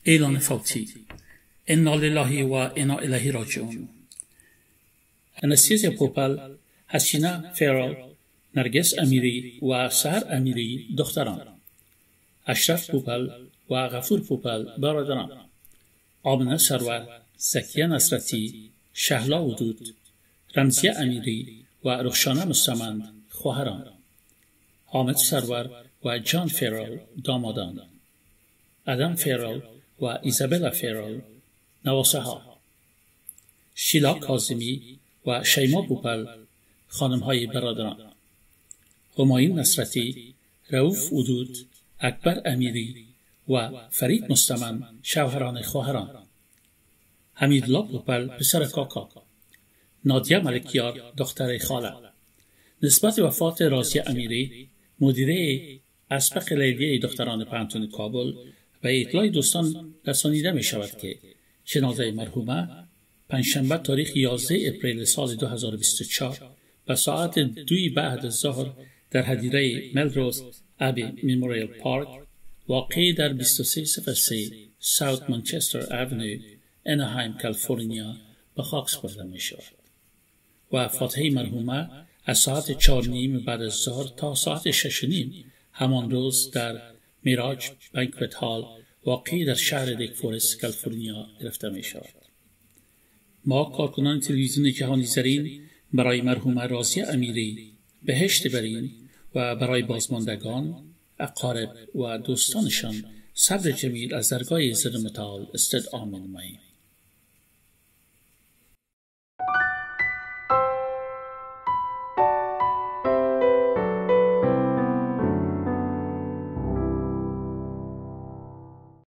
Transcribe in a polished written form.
اعلان فوتی. انا لله و انا الیه راجعون. انستیزیا پوپل، حسینه فرال، نرگس امیری و سحر امیری دختران، اشرف پوپل و غفور پوپل برادران، آمنه سرور، زکیه نصرتی، شهلا ودود، رمزیه امیری و رخشانه مستمند خواهران، حامد سرور و جان فرال دامادان، ادم فرال و ایزابلا فرال نواسه ها، شیلا کاظمی و شیما پوپل خانم های برادران، همایون نصرتی، رؤوف ودود، اکبر امیری و فرید مستمند شوهران خواهران، حمیدالله پوپل پسر کاکا، نادیه ملکیار دختر خاله. نسبت وفات رازیه امیری مدیره اسبق لیلیه دختران پانتون کابل و اطلاع دوستان رسانیده می شود که جنازه مرحومه پنجشنبه تاریخ 11 اپریل سال 2024 به ساعت 2 بعد از ظهر در هدیره ملروز ابی مموریال پارک واقع در 2303 ساوت منچستر اونیو اناهایم کالیفرنیا به خاک سپرده می شود و فاتحه مرحومه از ساعت 4:30 بعد از ظهر تا ساعت 6:30 همان روز در میراج بانکوت هال واقع در شهر لیک فورست کالیفرنیا گرفته می شود. ما کارکنان تلویزیون جهانی زرین برای مرحومه رازیه امیری بهشت برین و برای بازماندگان، اقارب و دوستانشان صبر جمیل از درگاه عزت متعال استدعا می نماییم.